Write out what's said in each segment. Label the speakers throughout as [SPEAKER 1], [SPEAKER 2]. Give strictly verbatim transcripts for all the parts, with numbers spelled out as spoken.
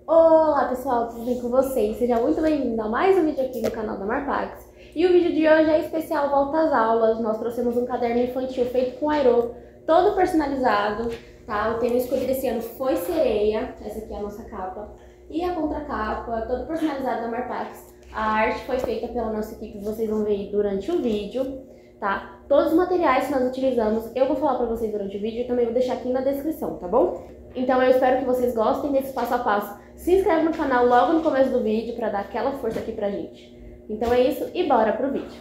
[SPEAKER 1] Olá pessoal, tudo bem com vocês? Seja muito bem-vindo a mais um vídeo aqui no canal da Marpax. E o vídeo de hoje é especial Volta às Aulas. Nós trouxemos um caderno infantil feito com aerô, todo personalizado, tá? O tema escolhido esse ano foi sereia, essa aqui é a nossa capa. E a contracapa, todo personalizado da Marpax. A arte foi feita pela nossa equipe, vocês vão ver durante o vídeo, tá? Todos os materiais que nós utilizamos, eu vou falar pra vocês durante o vídeo e também vou deixar aqui na descrição, tá bom? Então eu espero que vocês gostem desse passo a passo. Se inscreve no canal logo no começo do vídeo pra dar aquela força aqui pra gente. Então é isso e bora pro vídeo.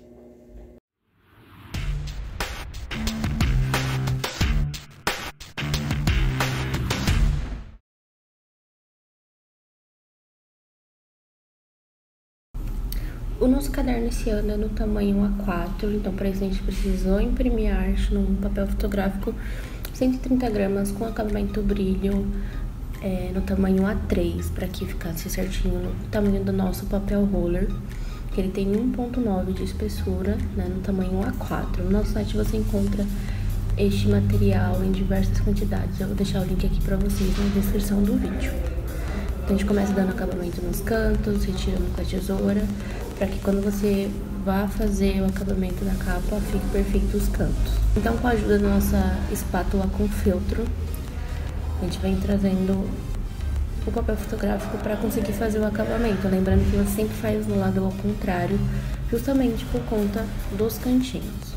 [SPEAKER 1] O nosso caderno esse ano é no tamanho A quatro, então para isso a gente precisou imprimir a arte num papel fotográfico cento e trinta gramas com acabamento brilho é, no tamanho A três, para que ficasse certinho no tamanho do nosso papel roller, que ele tem um ponto nove de espessura, né, no tamanho A quatro. No nosso site você encontra este material em diversas quantidades, eu vou deixar o link aqui para vocês na descrição do vídeo. Então a gente começa dando acabamento nos cantos, retirando com a tesoura, para que quando você vá fazer o acabamento da capa, fique perfeito os cantos. Então, com a ajuda da nossa espátula com feltro, a gente vem trazendo o papel fotográfico para conseguir fazer o acabamento. Lembrando que você sempre faz no lado ao contrário, justamente por conta dos cantinhos.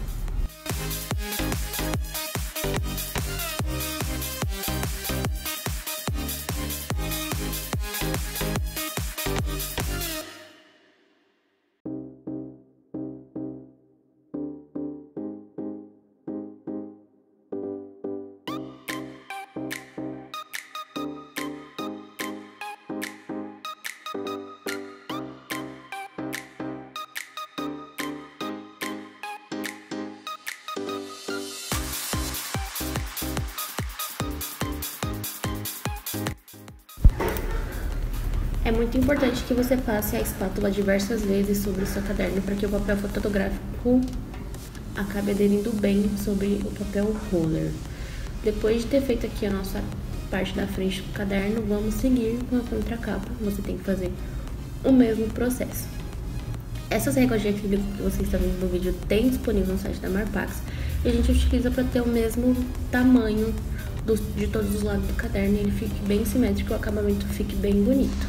[SPEAKER 1] É muito importante que você passe a espátula diversas vezes sobre o seu caderno para que o papel fotográfico acabe aderindo bem sobre o papel roller. Depois de ter feito aqui a nossa parte da frente do caderno, vamos seguir com a contracapa. Você tem que fazer o mesmo processo. Essas réguas de acrílico que vocês estão vendo no vídeo tem disponível no site da Marpax e a gente utiliza para ter o mesmo tamanho do, de todos os lados do caderno e ele fique bem simétrico e o acabamento fique bem bonito.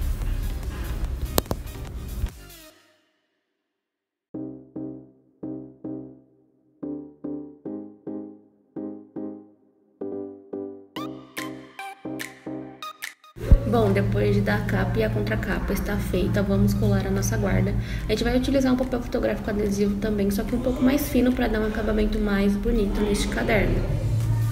[SPEAKER 1] Bom, depois de dar a capa e a contracapa está feita, vamos colar a nossa guarda. A gente vai utilizar um papel fotográfico adesivo também, só que um pouco mais fino para dar um acabamento mais bonito neste caderno.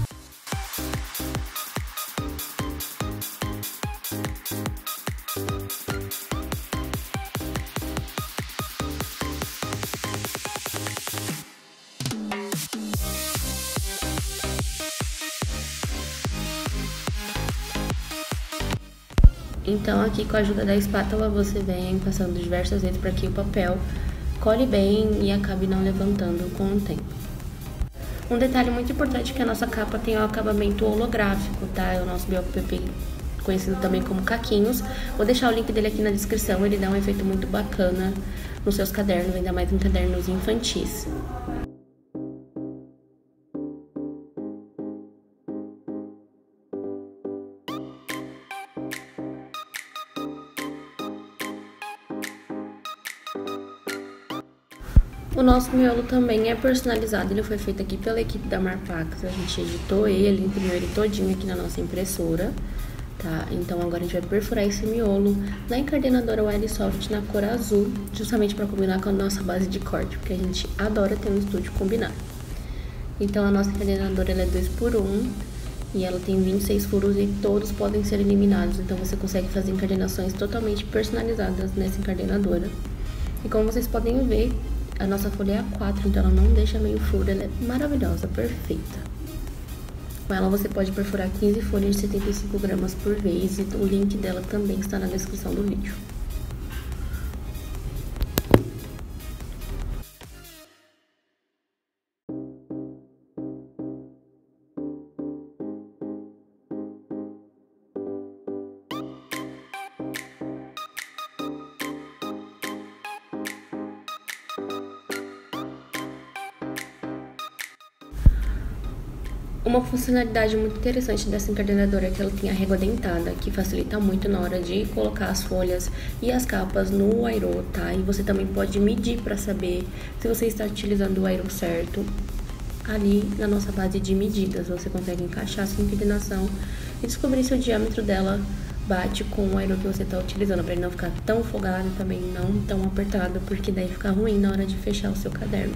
[SPEAKER 1] Então aqui com a ajuda da espátula você vem passando diversas vezes para que o papel cole bem e acabe não levantando com o tempo. Um detalhe muito importante é que a nossa capa tem o acabamento holográfico, tá? É o nosso B O P P, conhecido também como caquinhos. Vou deixar o link dele aqui na descrição, ele dá um efeito muito bacana nos seus cadernos, ainda mais em cadernos infantis. O nosso miolo também é personalizado, ele foi feito aqui pela equipe da Marpax, a gente editou ele, imprimiu ele todinho aqui na nossa impressora, tá? Então agora a gente vai perfurar esse miolo na encardenadora Wiresoft na cor azul, justamente para combinar com a nossa base de corte, porque a gente adora ter um estúdio combinado. Então a nossa encardenadora ela é dois por um e ela tem vinte e seis furos e todos podem ser eliminados, então você consegue fazer encardenações totalmente personalizadas nessa encardenadora. E como vocês podem ver, a nossa folha é A quatro, então ela não deixa meio furo, ela é maravilhosa, perfeita. Com ela você pode perfurar quinze folhas de setenta e cinco gramas por vez e o link dela também está na descrição do vídeo. Uma funcionalidade muito interessante dessa encadernadora é que ela tem a régua dentada, que facilita muito na hora de colocar as folhas e as capas no airô, tá? E você também pode medir para saber se você está utilizando o airô certo. Ali na nossa base de medidas, você consegue encaixar a sua inclinação e descobrir se o diâmetro dela bate com o airô que você está utilizando, para ele não ficar tão folgado e também não tão apertado, porque daí fica ruim na hora de fechar o seu caderno.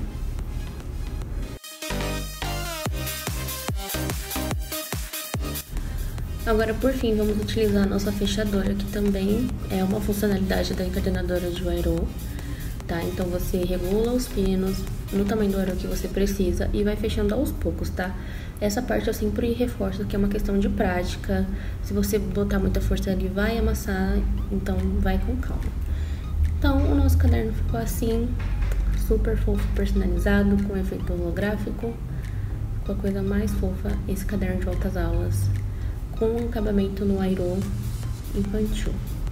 [SPEAKER 1] Agora, por fim, vamos utilizar a nossa fechadora, que também é uma funcionalidade da encadernadora de airô, tá? Então, você regula os pinos no tamanho do airô que você precisa e vai fechando aos poucos, tá? Essa parte eu sempre reforço que é uma questão de prática. Se você botar muita força, ele vai amassar, então vai com calma. Então, o nosso caderno ficou assim, super fofo, personalizado, com efeito holográfico. Ficou a coisa mais fofa esse caderno de altas aulas, com um acabamento no airô infantil.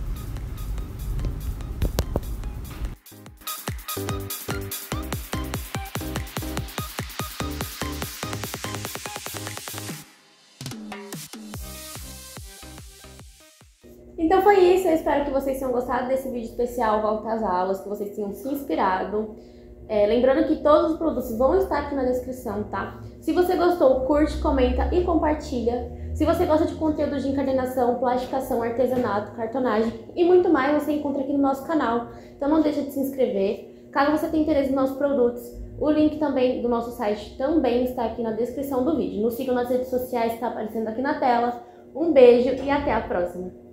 [SPEAKER 1] Então foi isso, eu espero que vocês tenham gostado desse vídeo especial Volta às Aulas, que vocês tenham se inspirado. É, lembrando que todos os produtos vão estar aqui na descrição, tá? Se você gostou, curte, comenta e compartilha. Se você gosta de conteúdo de encadernação, plastificação, artesanato, cartonagem e muito mais, você encontra aqui no nosso canal. Então não deixa de se inscrever. Caso você tenha interesse nos nossos produtos, o link também do nosso site também está aqui na descrição do vídeo. Nos sigam nas redes sociais que está aparecendo aqui na tela. Um beijo e até a próxima!